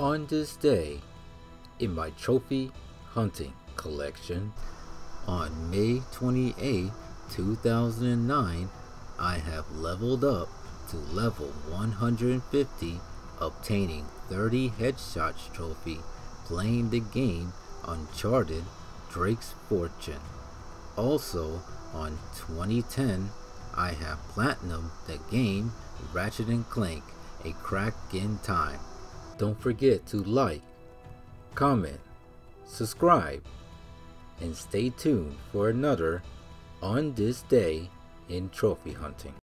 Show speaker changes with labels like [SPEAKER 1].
[SPEAKER 1] On this day, in my trophy hunting collection, on May 28, 2009, I have leveled up to level 150, obtaining 30 headshots trophy, playing the game Uncharted Drake's Fortune. Also, on 2010, I have platinum the game Ratchet & Clank, A Crack in Time. Don't forget to like, comment, subscribe, and stay tuned for another On This Day in Trophy Hunting.